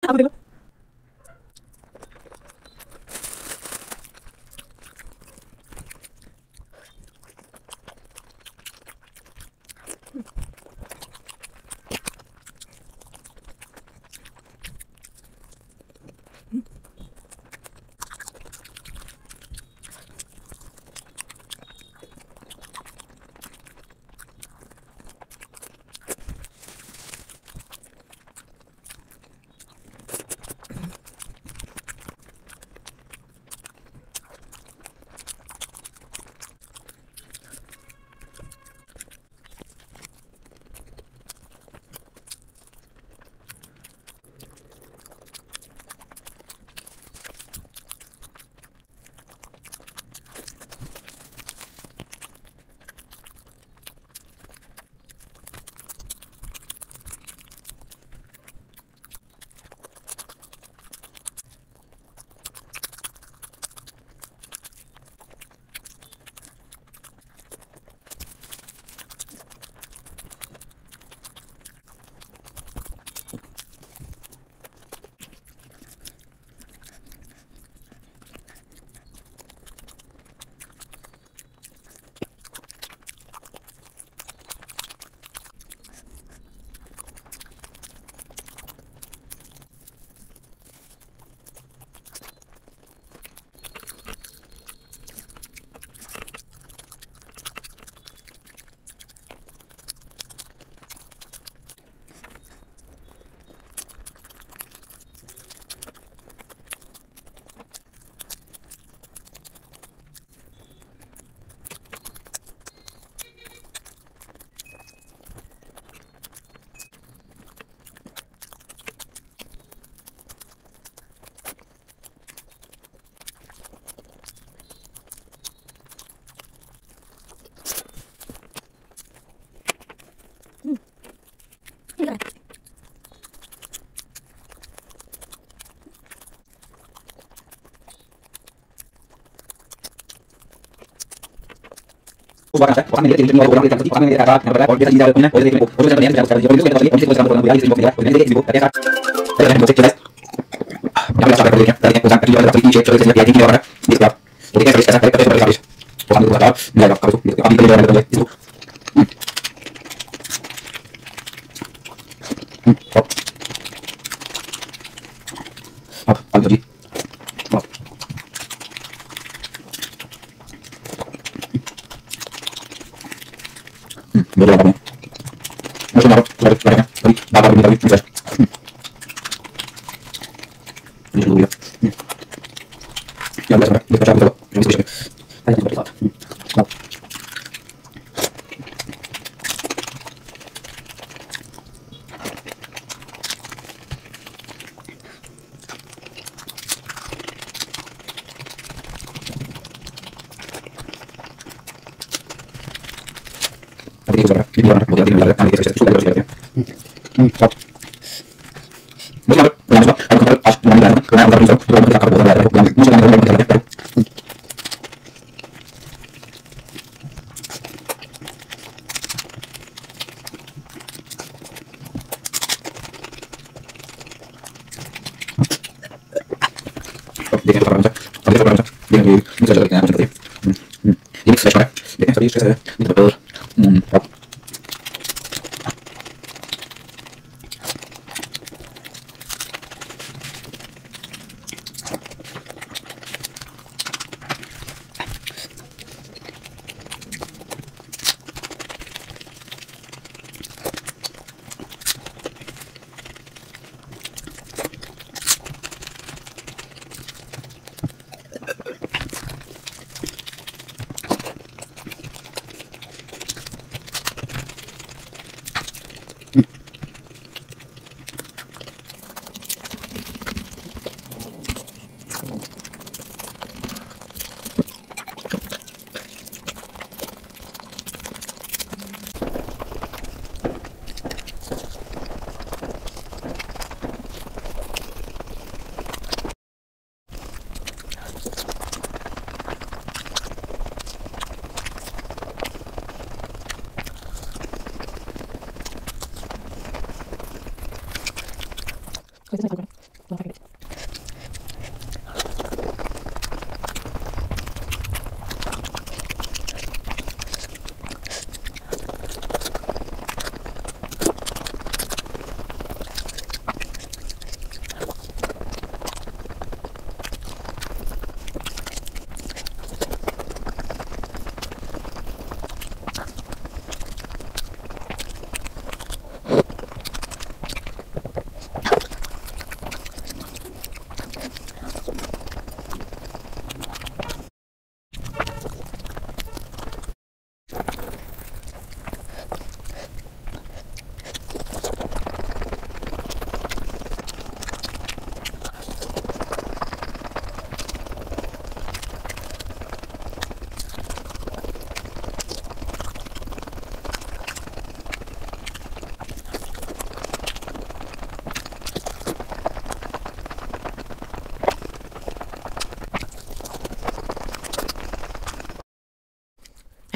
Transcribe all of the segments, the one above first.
Apa dulu?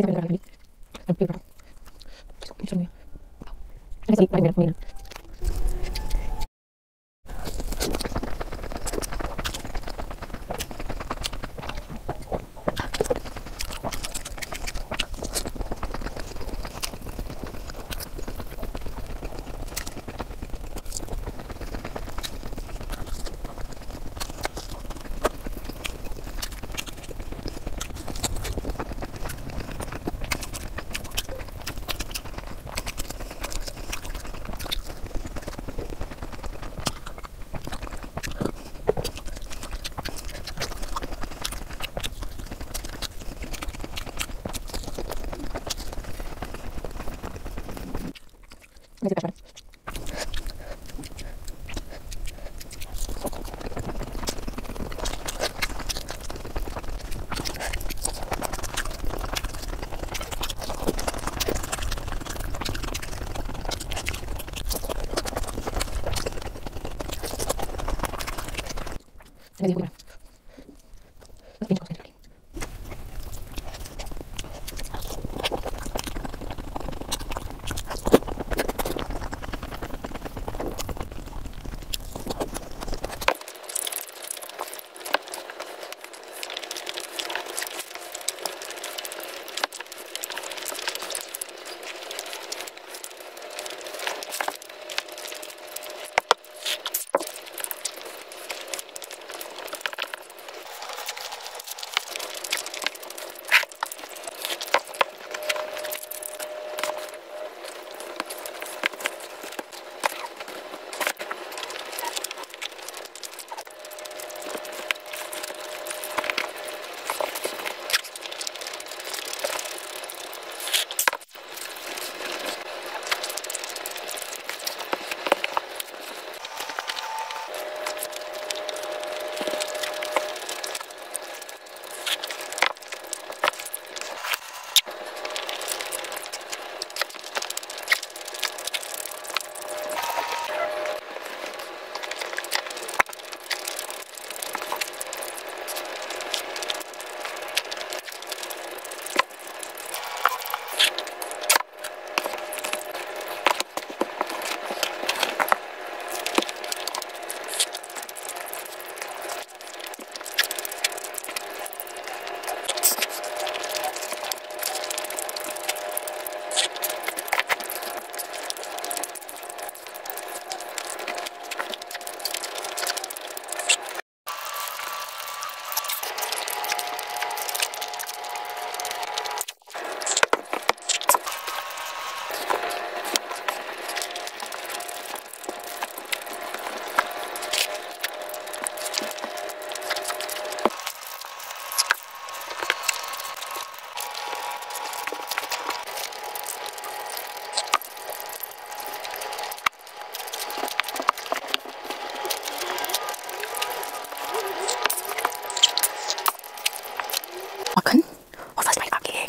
Makan? Oh, fast main kaki.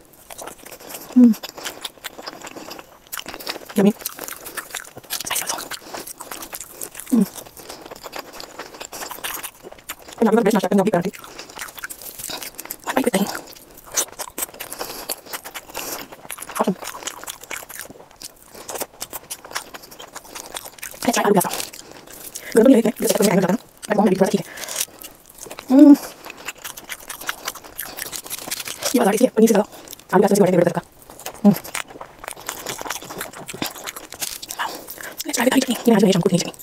Yummy. Spicy also. And I'm going to best masak and I'll be ready. What am I putting? Awesome. Let's try Aloo Paratha. Good morning, this is the second I'm going to be ये बाजार इसलिए पनीर से ज़्यादा आलू प्याज से बड़े favourite का लेट्स ट्राई विद चटनी ये आज मैं शाम को नहीं चटनी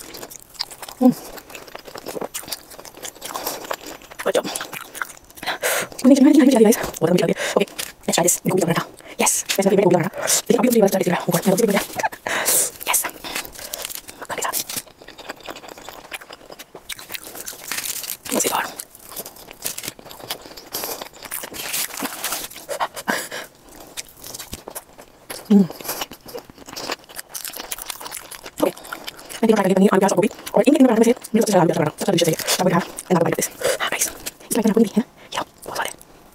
गुड जॉब मुझे चटनी नहीं चाहिए गाइस बहुत मीठा है ओके लेट्स ट्राई दिस गोभी पराठा यस वैसे भी गोभी पराठा लेकिन अभी दूसरी बार स्टार्ट कर रहा हूं मैं दूसरी बार यस मक्खन के साथ मजेदार ओके मैं ट्राई करेंगे पनीर आलू प्याज और गोभी और इन तीनों पराठों में से मुझे सबसे ज़्यादा आलू प्याज पराठा सबसे डिलीशियस है I will have and I will this हां गाइस इस लाइक ना है या बहुत स्वाद है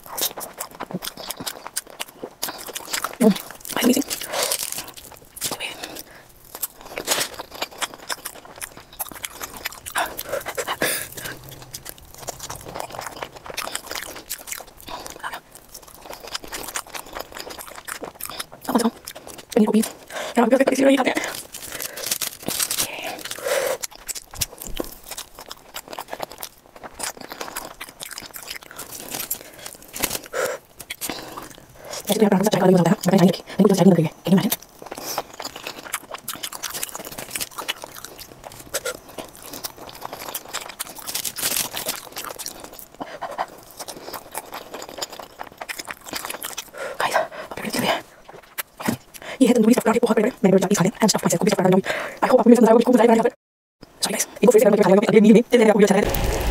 अमेजिंग पनीर गोभी यहाँ पे पनीर नहीं खाते हैं। ऐसे तो यहाँ पराठा चाय का भी होता है, बट चाय नहीं रखी, लेकिन चाय नहीं लग रही है, कैन यू इमेजिन? ये है तंदूरी स्टफ़ पराठे, बहुत बड़े-बड़े, मैंने बड़े 40 खाने हैं, एंड स्टफ़ माइसेल्फ, खूब स्टफ़ पराठा बनाऊंगी। आई होप आपको मेरे साथ मज़ा आएगा, खूब मज़ा आएगा यहाँ पर। सॉरी गाइस, एक और फिर से मैं खाने लगा अपनी मील में, टिल देन आपको वीडियो अच्छा लगे।